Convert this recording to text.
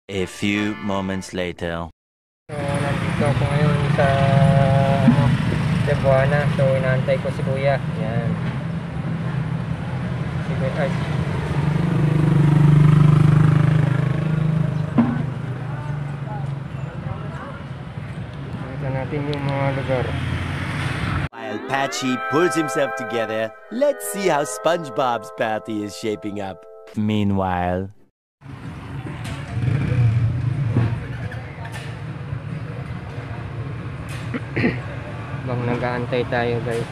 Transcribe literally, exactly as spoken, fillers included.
A few moments later. So, nandito ako ngayon sa ano, Cebuana. So, inaantay ko si Kuya. Yan. Si Kuya. Ay. Nakita natin yung mga lugar. While Patchy pulls himself together, let's see how SpongeBob's party is shaping up. Meanwhile... Bang nag-aantay tayo, guys.